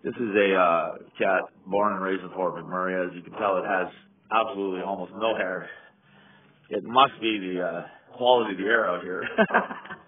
This is a cat born and raised in Fort McMurray. As you can tell, it has absolutely almost no hair. It must be the quality of the air out here.